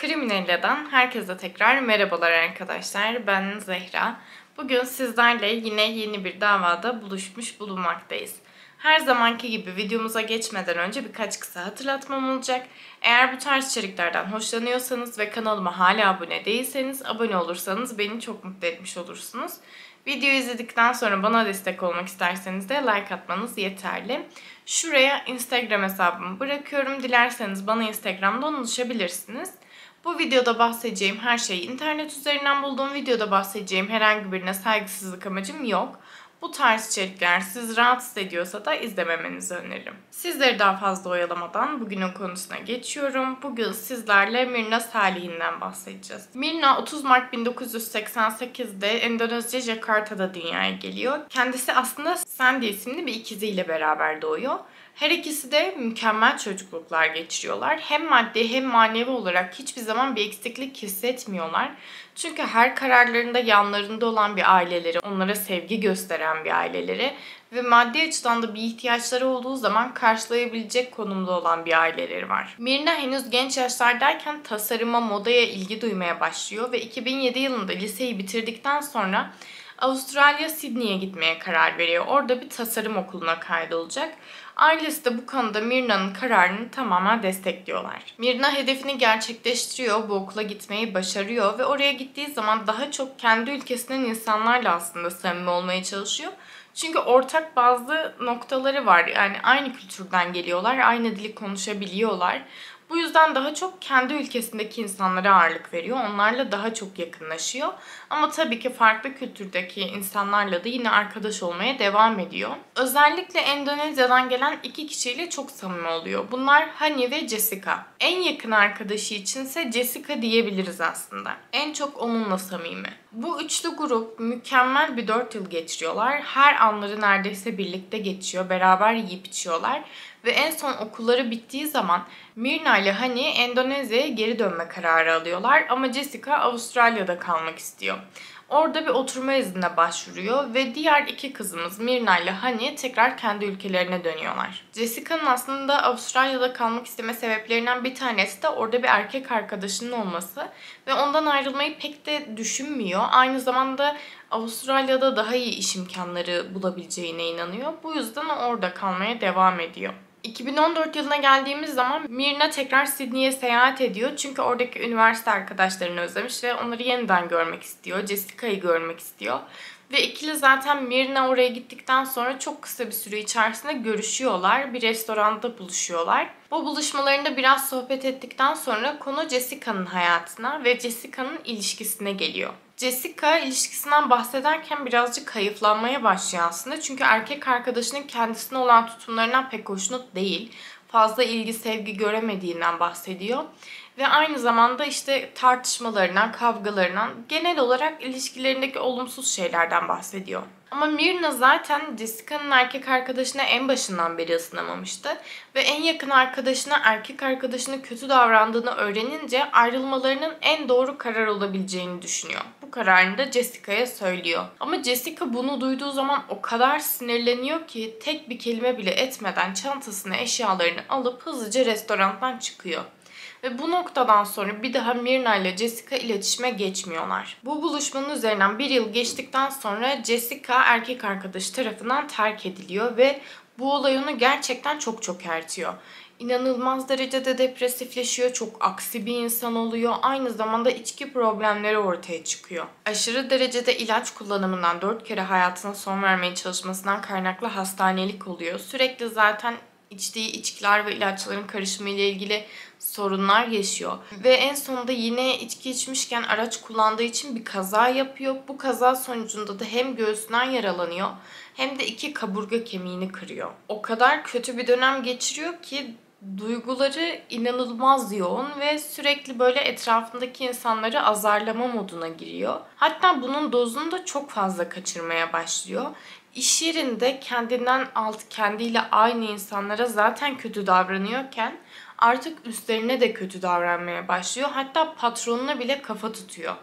Kriminella'dan herkese tekrar merhabalar arkadaşlar. Ben Zehra. Bugün sizlerle yine yeni bir davada buluşmuş bulunmaktayız. Her zamanki gibi videomuza geçmeden önce birkaç kısa hatırlatmam olacak. Eğer bu tarz içeriklerden hoşlanıyorsanız ve kanalıma hala abone değilseniz abone olursanız beni çok mutlu etmiş olursunuz. Videoyu izledikten sonra bana destek olmak isterseniz de like atmanız yeterli. Şuraya Instagram hesabımı bırakıyorum. Dilerseniz bana Instagram'dan ulaşabilirsiniz. Bu videoda bahsedeceğim her şeyi internet üzerinden bulduğum videoda bahsedeceğim herhangi birine saygısızlık amacım yok. Bu tarz içerikler sizi rahatsız ediyorsa da izlememenizi öneririm. Sizleri daha fazla oyalamadan bugünün konusuna geçiyorum. Bugün sizlerle Mirna Salihin'den bahsedeceğiz. Mirna 30 Mart 1988'de Endonezya Jakarta'da dünyaya geliyor. Kendisi aslında Sandy isimli bir ikiziyle beraber doğuyor. Her ikisi de mükemmel çocukluklar geçiriyorlar. Hem maddi hem manevi olarak hiçbir zaman bir eksiklik hissetmiyorlar. Çünkü her kararlarında yanlarında olan bir aileleri, onlara sevgi gösteren bir aileleri ve maddi açıdan da bir ihtiyaçları olduğu zaman karşılayabilecek konumda olan bir aileleri var. Mirna henüz genç yaşlardayken tasarıma, modaya ilgi duymaya başlıyor ve 2007 yılında liseyi bitirdikten sonra Avustralya Sydney'e gitmeye karar veriyor. Orada bir tasarım okuluna kaydolacak. Ailesi de bu konuda Mirna'nın kararını tamamen destekliyorlar. Mirna hedefini gerçekleştiriyor, bu okula gitmeyi başarıyor ve oraya gittiği zaman daha çok kendi ülkesinden insanlarla aslında samimi olmaya çalışıyor. Çünkü ortak bazı noktaları var. Yani aynı kültürden geliyorlar, aynı dili konuşabiliyorlar. Bu yüzden daha çok kendi ülkesindeki insanlara ağırlık veriyor. Onlarla daha çok yakınlaşıyor. Ama tabii ki farklı kültürdeki insanlarla da yine arkadaş olmaya devam ediyor. Özellikle Endonezya'dan gelen iki kişiyle çok samimi oluyor. Bunlar Hani ve Jessica. En yakın arkadaşı içinse Jessica diyebiliriz aslında. En çok onunla samimi. Bu üçlü grup mükemmel bir 4 yıl geçiriyorlar. Her anları neredeyse birlikte geçiyor. Beraber yiyip içiyorlar. Ve en son okulları bittiği zaman Mirna ile Hani Endonezya'ya geri dönme kararı alıyorlar ama Jessica Avustralya'da kalmak istiyor. Orada bir oturma iznine başvuruyor ve diğer iki kızımız Mirna ile Hani tekrar kendi ülkelerine dönüyorlar. Jessica'nın aslında Avustralya'da kalmak isteme sebeplerinden bir tanesi de orada bir erkek arkadaşının olması ve ondan ayrılmayı pek de düşünmüyor. Aynı zamanda Avustralya'da daha iyi iş imkanları bulabileceğine inanıyor. Bu yüzden orada kalmaya devam ediyor. 2014 yılına geldiğimiz zaman Mirna tekrar Sydney'e seyahat ediyor. Çünkü oradaki üniversite arkadaşlarını özlemiş ve onları yeniden görmek istiyor. Jessica'yı görmek istiyor. Ve ikili zaten Mirna oraya gittikten sonra çok kısa bir süre içerisinde görüşüyorlar. Bir restoranda buluşuyorlar. Bu buluşmalarında biraz sohbet ettikten sonra konu Jessica'nın hayatına ve Jessica'nın ilişkisine geliyor. Jessica ilişkisinden bahsederken birazcık hayıflanmaya başlıyor aslında. Çünkü erkek arkadaşının kendisine olan tutumlarından pek hoşnut değil. Fazla ilgi, sevgi göremediğinden bahsediyor. Ve aynı zamanda işte tartışmalarından, kavgalarından, genel olarak ilişkilerindeki olumsuz şeylerden bahsediyor. Ama Mirna zaten Jessica'nın erkek arkadaşına en başından beri ısınamamıştı. Ve en yakın arkadaşına erkek arkadaşına kötü davrandığını öğrenince ayrılmalarının en doğru karar olabileceğini düşünüyor. Bu kararını da Jessica'ya söylüyor. Ama Jessica bunu duyduğu zaman o kadar sinirleniyor ki tek bir kelime bile etmeden çantasına eşyalarını alıp hızlıca restorandan çıkıyor. Ve bu noktadan sonra bir daha Mirna ile Jessica iletişime geçmiyorlar. Bu buluşmanın üzerinden bir yıl geçtikten sonra Jessica erkek arkadaşı tarafından terk ediliyor ve bu olay onu gerçekten çok çökertiyor. İnanılmaz derecede depresifleşiyor, çok aksi bir insan oluyor. Aynı zamanda içki problemleri ortaya çıkıyor. Aşırı derecede ilaç kullanımından 4 kere hayatına son vermeye çalışmasından kaynaklı hastanelik oluyor. Sürekli zaten içtiği içkiler ve ilaçların karışımı ile ilgili sorunlar yaşıyor. Ve en sonunda yine içki içmişken araç kullandığı için bir kaza yapıyor. Bu kaza sonucunda da hem göğsünden yaralanıyor hem de 2 kaburga kemiğini kırıyor. O kadar kötü bir dönem geçiriyor ki duyguları inanılmaz yoğun ve sürekli böyle etrafındaki insanları azarlama moduna giriyor. Hatta bunun dozunu da çok fazla kaçırmaya başlıyor. İş yerinde kendinden alt, kendiyle aynı insanlara zaten kötü davranıyorken artık üstlerine de kötü davranmaya başlıyor. Hatta patronuna bile kafa tutuyor.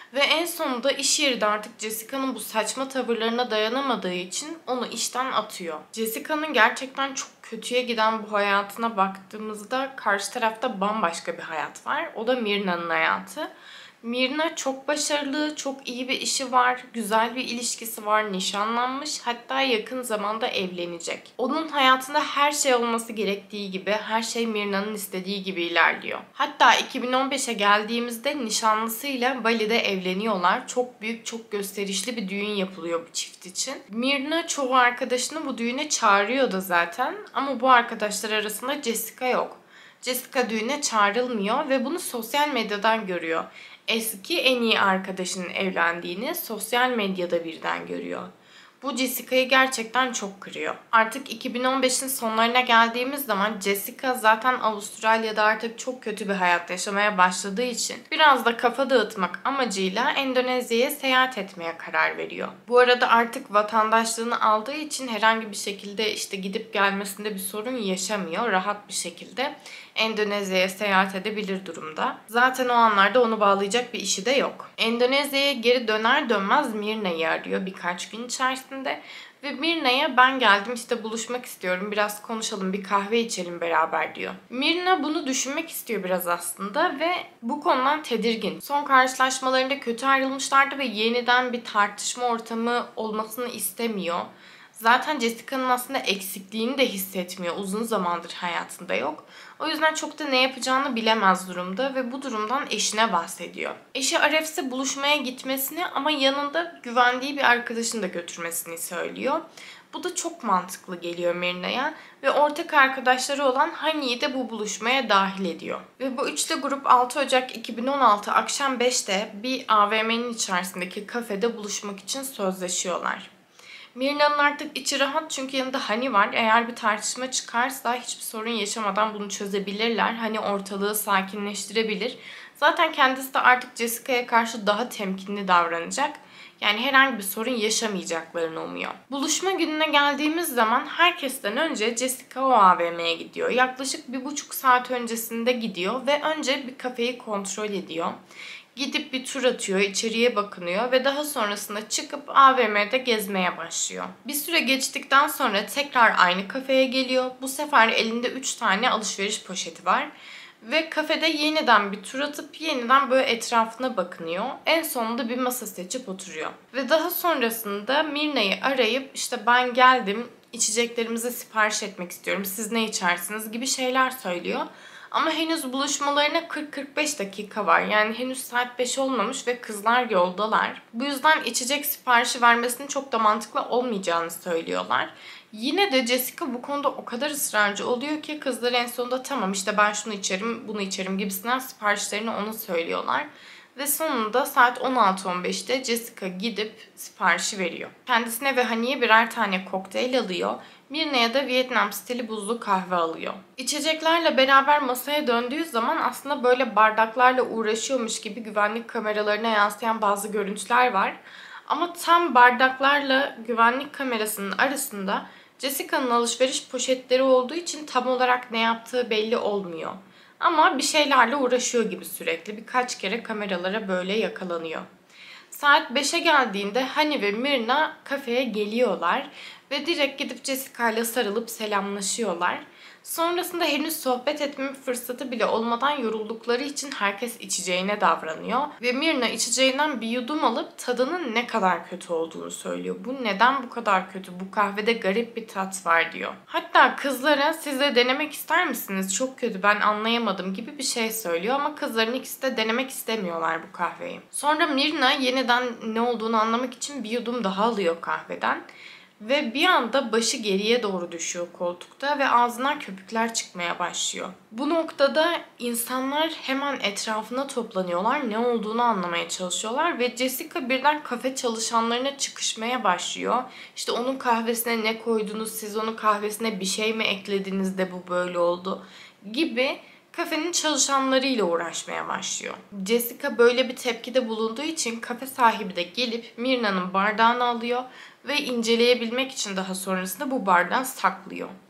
Ve en sonunda iş yeri de artık Jessica'nın bu saçma tavırlarına dayanamadığı için onu işten atıyor. Jessica'nın gerçekten çok kötüye giden bu hayatına baktığımızda karşı tarafta bambaşka bir hayat var. O da Mirna'nın hayatı. Mirna çok başarılı, çok iyi bir işi var, güzel bir ilişkisi var, nişanlanmış, hatta yakın zamanda evlenecek. Onun hayatında her şey olması gerektiği gibi, her şey Mirna'nın istediği gibi ilerliyor. Hatta 2015'e geldiğimizde nişanlısıyla Bali'de evleniyorlar. Çok büyük, çok gösterişli bir düğün yapılıyor bu çift için. Mirna çoğu arkadaşını bu düğüne çağırıyor da zaten ama bu arkadaşlar arasında Jessica yok. Jessica düğüne çağrılmıyor ve bunu sosyal medyadan görüyor. Eski en iyi arkadaşının evlendiğini sosyal medyada birden görüyor. Bu Jessica'yı gerçekten çok kırıyor. Artık 2015'in sonlarına geldiğimiz zaman Jessica zaten Avustralya'da artık çok kötü bir hayat yaşamaya başladığı için biraz da kafa dağıtmak amacıyla Endonezya'ya seyahat etmeye karar veriyor. Bu arada artık vatandaşlığını aldığı için herhangi bir şekilde işte gidip gelmesinde bir sorun yaşamıyor. Rahat bir şekilde Endonezya'ya seyahat edebilir durumda. Zaten o anlarda onu bağlayacak bir işi de yok. Endonezya'ya geri döner dönmez Mirna'yı arıyor birkaç gün içerisinde. Ve Mirna'ya ben geldim işte buluşmak istiyorum, biraz konuşalım, bir kahve içelim beraber diyor. Mirna bunu düşünmek istiyor biraz aslında ve bu konudan tedirgin. Son karşılaşmalarında kötü ayrılmışlardı ve yeniden bir tartışma ortamı olmasını istemiyor. Zaten Jessica'nın aslında eksikliğini de hissetmiyor. Uzun zamandır hayatında yok. O yüzden çok da ne yapacağını bilemez durumda ve bu durumdan eşine bahsediyor. Eşi Aref'se buluşmaya gitmesini ama yanında güvendiği bir arkadaşını da götürmesini söylüyor. Bu da çok mantıklı geliyor Mirna'ya ve ortak arkadaşları olan Hani'yi de bu buluşmaya dahil ediyor. Ve bu üçlü grup 6 Ocak 2016 akşam 5'te bir AVM'nin içerisindeki kafede buluşmak için sözleşiyorlar. Mirna'nın artık içi rahat çünkü yanında Hani var. Eğer bir tartışma çıkarsa hiçbir sorun yaşamadan bunu çözebilirler. Hani ortalığı sakinleştirebilir. Zaten kendisi de artık Jessica'ya karşı daha temkinli davranacak. Yani herhangi bir sorun yaşamayacaklarını umuyor. Buluşma gününe geldiğimiz zaman herkesten önce Jessica o AVM'ye gidiyor. Yaklaşık 1,5 saat öncesinde gidiyor ve önce bir kafeyi kontrol ediyor. Gidip bir tur atıyor, içeriye bakınıyor ve daha sonrasında çıkıp AVM'de gezmeye başlıyor. Bir süre geçtikten sonra tekrar aynı kafeye geliyor. Bu sefer elinde 3 tane alışveriş poşeti var. Ve kafede yeniden bir tur atıp yeniden böyle etrafına bakınıyor. En sonunda bir masa seçip oturuyor. Ve daha sonrasında Mirna'yı arayıp işte ben geldim, içeceklerimizi sipariş etmek istiyorum, siz ne içersiniz gibi şeyler söylüyor. Ama henüz buluşmalarına 40-45 dakika var. Yani henüz saat 5 olmamış ve kızlar yoldalar. Bu yüzden içecek siparişi vermesinin çok da mantıklı olmayacağını söylüyorlar. Yine de Jessica bu konuda o kadar ısrarcı oluyor ki kızlar en sonunda tamam işte ben şunu içerim, bunu içerim gibisinden siparişlerini ona söylüyorlar. Ve sonunda saat 16.15'te Jessica gidip siparişi veriyor. Kendisine ve Hani'ye birer tane kokteyl alıyor. Mirna'ya da Vietnam stili buzlu kahve alıyor. İçeceklerle beraber masaya döndüğü zaman aslında böyle bardaklarla uğraşıyormuş gibi güvenlik kameralarına yansıyan bazı görüntüler var. Ama tam bardaklarla güvenlik kamerasının arasında Jessica'nın alışveriş poşetleri olduğu için tam olarak ne yaptığı belli olmuyor. Ama bir şeylerle uğraşıyor gibi sürekli. Birkaç kere kameralara böyle yakalanıyor. Saat 5'e geldiğinde Hani ve Mirna kafeye geliyorlar ve direkt gidip Jessica ile sarılıp selamlaşıyorlar. Sonrasında henüz sohbet etme fırsatı bile olmadan yoruldukları için herkes içeceğine davranıyor. Ve Mirna içeceğinden bir yudum alıp tadının ne kadar kötü olduğunu söylüyor. Bu neden bu kadar kötü? Bu kahvede garip bir tat var diyor. Hatta kızlara siz de denemek ister misiniz? Çok kötü, ben anlayamadım gibi bir şey söylüyor ama kızların ikisi de denemek istemiyorlar bu kahveyi. Sonra Mirna yeniden ne olduğunu anlamak için bir yudum daha alıyor kahveden. Ve bir anda başı geriye doğru düşüyor koltukta ve ağzından köpükler çıkmaya başlıyor. Bu noktada insanlar hemen etrafına toplanıyorlar, ne olduğunu anlamaya çalışıyorlar ve Jessica birden kafe çalışanlarına çıkışmaya başlıyor. İşte onun kahvesine ne koydunuz, siz onun kahvesine bir şey mi eklediniz de bu böyle oldu gibi kafenin çalışanlarıyla uğraşmaya başlıyor. Jessica böyle bir tepkide bulunduğu için kafe sahibi de gelip Mirna'nın bardağını alıyor ve inceleyebilmek için daha sonrasında bu bardağı saklıyor.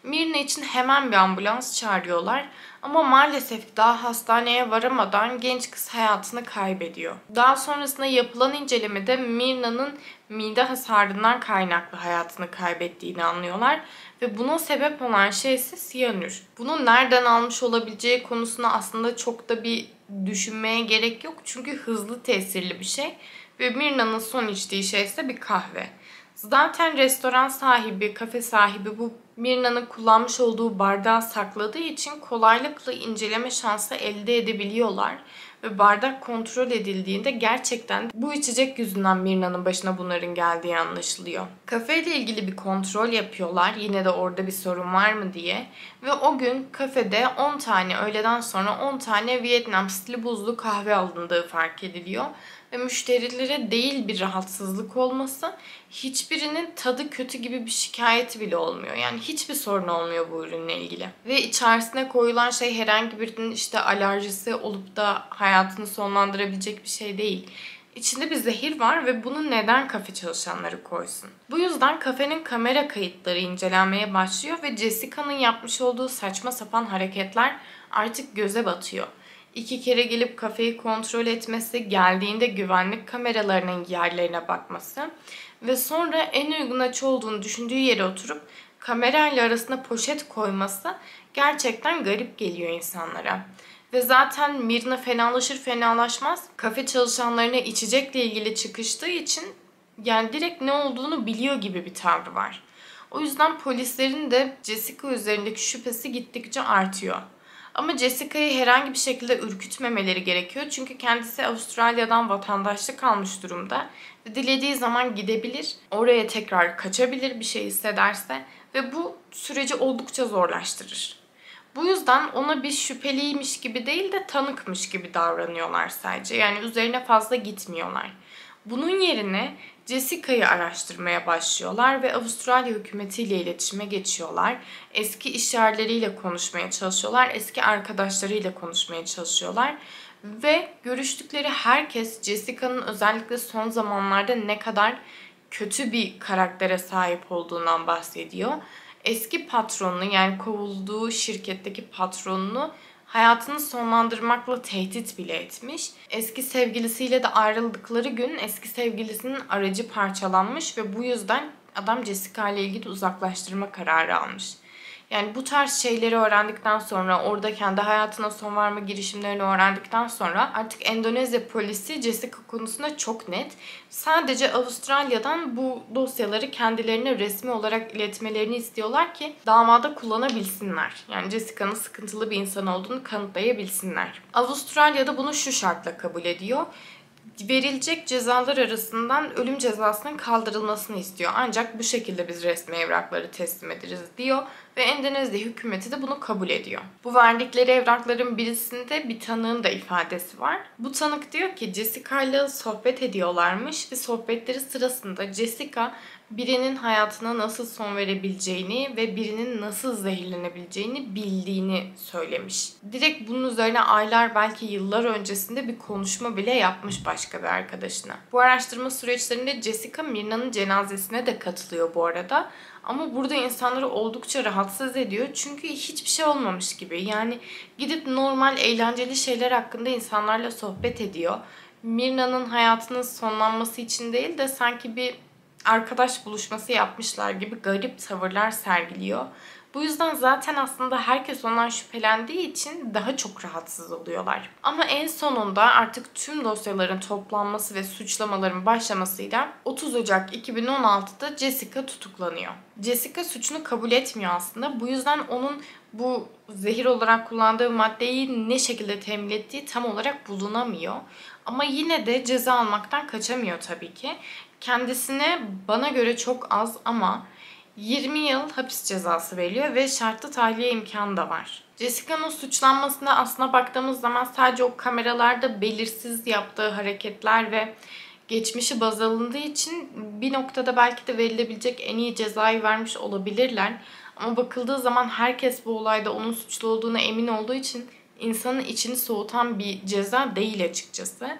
Mirna için hemen bir ambulans çağırıyorlar. Ama maalesef daha hastaneye varamadan genç kız hayatını kaybediyor. Daha sonrasında yapılan incelemede Mirna'nın mide hasarından kaynaklı hayatını kaybettiğini anlıyorlar. Ve buna sebep olan şey ise siyanür. Bunu nereden almış olabileceği konusunda aslında çok da bir düşünmeye gerek yok. Çünkü hızlı tesirli bir şey. Ve Mirna'nın son içtiği şey ise bir kahve. Zaten restoran sahibi, kafe sahibi bu Mirna'nın kullanmış olduğu bardağı sakladığı için kolaylıkla inceleme şansı elde edebiliyorlar. Ve bardak kontrol edildiğinde gerçekten bu içecek yüzünden Mirna'nın başına bunların geldiği anlaşılıyor. Kafeyle ilgili bir kontrol yapıyorlar. Yine de orada bir sorun var mı diye. Ve o gün kafede 10 tane öğleden sonra 10 tane Vietnam stili buzlu kahve alındığı fark ediliyor. Ve müşterilere değil bir rahatsızlık olması, hiçbirinin tadı kötü gibi bir şikayeti bile olmuyor. Yani hiçbir sorun olmuyor bu ürünle ilgili. Ve içerisine koyulan şey herhangi birinin işte alerjisi olup da hayatını sonlandırabilecek bir şey değil. İçinde bir zehir var ve bunu neden kafe çalışanları koysun? Bu yüzden kafenin kamera kayıtları incelenmeye başlıyor ve Jessica'nın yapmış olduğu saçma sapan hareketler artık göze batıyor. 2 kere gelip kafeyi kontrol etmesi, geldiğinde güvenlik kameralarının yerlerine bakması ve sonra en uygun açı olduğunu düşündüğü yere oturup kamerayla arasına poşet koyması gerçekten garip geliyor insanlara. Ve zaten Mirna fenalaşır fenalaşmaz kafe çalışanlarına içecekle ilgili çıkıştığı için yani direkt ne olduğunu biliyor gibi bir tavrı var. O yüzden polislerin de Jessica üzerindeki şüphesi gittikçe artıyor. Ama Jessica'yı herhangi bir şekilde ürkütmemeleri gerekiyor. Çünkü kendisi Avustralya'dan vatandaşlık almış durumda. Ve dilediği zaman gidebilir, oraya tekrar kaçabilir bir şey hissederse. Ve bu süreci oldukça zorlaştırır. Bu yüzden ona bir şüpheliymiş gibi değil de tanıkmış gibi davranıyorlar sadece. Yani üzerine fazla gitmiyorlar. Bunun yerine Jessica'yı araştırmaya başlıyorlar ve Avustralya hükümetiyle iletişime geçiyorlar. Eski iş yerleriyle konuşmaya çalışıyorlar, eski arkadaşlarıyla konuşmaya çalışıyorlar. Ve görüştükleri herkes Jessica'nın özellikle son zamanlarda ne kadar kötü bir karaktere sahip olduğundan bahsediyor. Eski patronunu yani kovulduğu şirketteki patronunu hayatını sonlandırmakla tehdit bile etmiş. Eski sevgilisiyle de ayrıldıkları gün eski sevgilisinin aracı parçalanmış ve bu yüzden adam Jessica ile ilgili uzaklaştırma kararı almış. Yani bu tarz şeyleri öğrendikten sonra, orada kendi hayatına son verme girişimlerini öğrendikten sonra artık Endonezya polisi Jessica konusunda çok net. Sadece Avustralya'dan bu dosyaları kendilerine resmi olarak iletmelerini istiyorlar ki davada kullanabilsinler. Yani Jessica'nın sıkıntılı bir insan olduğunu kanıtlayabilsinler. Avustralya'da bunu şu şartla kabul ediyor: verilecek cezalar arasından ölüm cezasının kaldırılmasını istiyor. Ancak bu şekilde biz resmi evrakları teslim ederiz diyor ve Endonezya hükümeti de bunu kabul ediyor. Bu verdikleri evrakların birisinde bir tanığın da ifadesi var. Bu tanık diyor ki Jessica ile sohbet ediyorlarmış ve sohbetleri sırasında Jessica birinin hayatına nasıl son verebileceğini ve birinin nasıl zehirlenebileceğini bildiğini söylemiş. Direkt bunun üzerine aylar belki yıllar öncesinde bir konuşma bile yapmış başka bir arkadaşına. Bu araştırma süreçlerinde Jessica Mirna'nın cenazesine de katılıyor bu arada. Ama burada insanları oldukça rahatsız ediyor. Çünkü hiçbir şey olmamış gibi. Yani gidip normal eğlenceli şeyler hakkında insanlarla sohbet ediyor. Mirna'nın hayatının sonlanması için değil de sanki bir arkadaş buluşması yapmışlar gibi garip tavırlar sergiliyor. Bu yüzden zaten aslında herkes ondan şüphelendiği için daha çok rahatsız oluyorlar. Ama en sonunda artık tüm dosyaların toplanması ve suçlamaların başlamasıyla 30 Ocak 2016'da Jessica tutuklanıyor. Jessica suçunu kabul etmiyor aslında. Bu yüzden onun bu zehir olarak kullandığı maddeyi ne şekilde temin ettiği tam olarak bulunamıyor. Ama yine de ceza almaktan kaçamıyor tabii ki. Kendisine bana göre çok az ama 20 yıl hapis cezası veriliyor ve şartlı tahliye imkanı da var. Jessica'nın suçlanmasına aslına baktığımız zaman sadece o kameralarda belirsiz yaptığı hareketler ve geçmişi baz alındığı için bir noktada belki de verilebilecek en iyi cezayı vermiş olabilirler. Ama bakıldığı zaman herkes bu olayda onun suçlu olduğuna emin olduğu için insanın içini soğutan bir ceza değil açıkçası.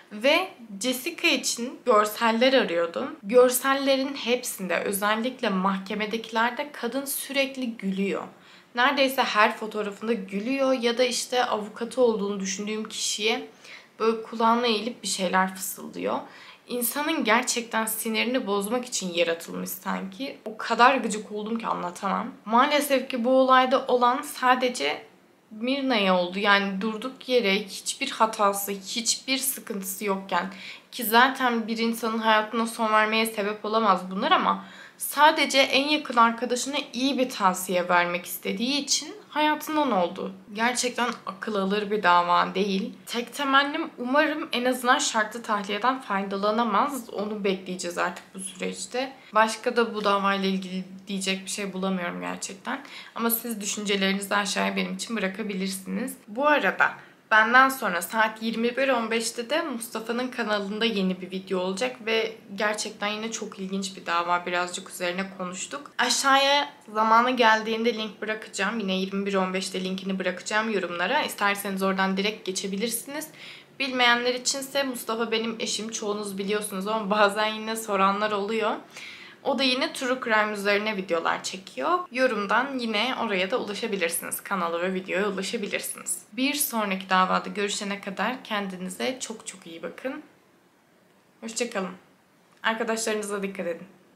Ve Jessica için görseller arıyordum. Görsellerin hepsinde, özellikle mahkemedekilerde, kadın sürekli gülüyor. Neredeyse her fotoğrafında gülüyor ya da işte avukatı olduğunu düşündüğüm kişiye böyle kulağına eğilip bir şeyler fısıldıyor. İnsanın gerçekten sinirini bozmak için yaratılmış sanki. O kadar gıcık oldum ki anlatamam. Maalesef ki bu olayda olan sadece Mirna'ya oldu. Yani durduk yere hiçbir hatası, hiçbir sıkıntısı yokken, ki zaten bir insanın hayatına son vermeye sebep olamaz bunlar, ama sadece en yakın arkadaşına iyi bir tavsiye vermek istediği için hayatından oldu. Gerçekten akıl alır bir dava değil. Tek temennim, umarım en azından şartlı tahliyeden faydalanamaz. Onu bekleyeceğiz artık bu süreçte. Başka da bu davayla ilgili diyecek bir şey bulamıyorum gerçekten. Ama siz düşüncelerinizi aşağıya benim için bırakabilirsiniz. Bu arada benden sonra saat 21.15'te de Mustafa'nın kanalında yeni bir video olacak ve gerçekten yine çok ilginç bir dava. Birazcık üzerine konuştuk. Aşağıya zamanı geldiğinde link bırakacağım. Yine 21.15'te linkini bırakacağım yorumlara. İsterseniz oradan direkt geçebilirsiniz. Bilmeyenler içinse Mustafa benim eşim. Çoğunuz biliyorsunuz ama bazen yine soranlar oluyor. O da yine True Crime üzerine videolar çekiyor. Yorumdan yine oraya da ulaşabilirsiniz. Kanala ve videoya ulaşabilirsiniz. Bir sonraki davada görüşene kadar kendinize çok çok iyi bakın. Hoşça kalın. Arkadaşlarınıza dikkat edin.